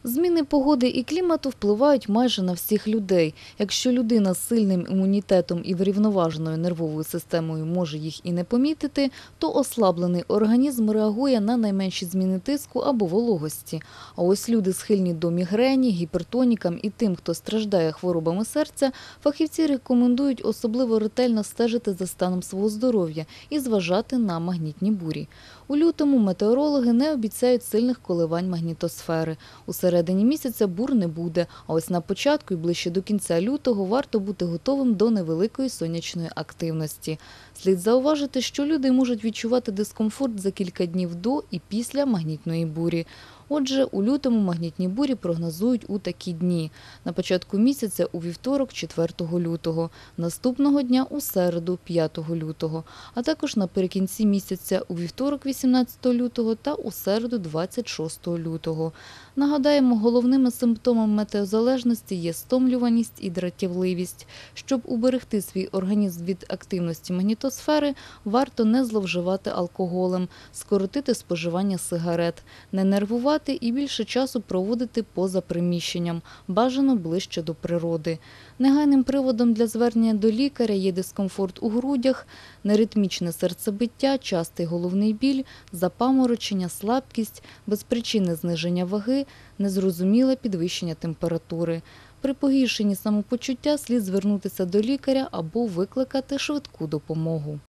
Зміни погоди і клімату впливають майже на всіх людей. Якщо людина з сильним імунітетом і врівноваженою нервовою системою може їх і не помітити, то ослаблений організм реагує на найменші зміни тиску або вологості. А ось люди схильні до мігрені, гіпертонікам і тим, хто страждає хворобами серця, фахівці рекомендують особливо ретельно стежити за станом свого здоров'я і зважати на магнітні бурі. У лютому метеорологи не обіцяють сильних коливань магнітосфери. У середині місяця бур не буде, а ось на початку і ближче до кінця лютого варто бути готовим до невеликої сонячної активності. Слід зауважити, що люди можуть відчувати дискомфорт за кілька днів до і після магнітної бурі. Отже, у лютому магнітні бурі прогнозують у такі дні. На початку місяця у вівторок 4 лютого, наступного дня у середу 5 лютого, а також наприкінці місяця у вівторок 18 лютого та у середу 26 лютого. Нагадаємо, головними симптомами метеозалежності є стомлюваність і дратівливість. Щоб уберегти свій організм від активності магнітосфери, варто не зловживати алкоголем, скоротити споживання сигарет, не нервувати і більше часу проводити поза приміщенням, бажано ближче до природи. Негайним приводом для звернення до лікаря є дискомфорт у грудях, неритмічне серцебиття, частий головний біль, запаморочення, слабкість, безпричинне зниження ваги, незрозуміле підвищення температури. При погіршенні самопочуття слід звернутися до лікаря або викликати швидку допомогу.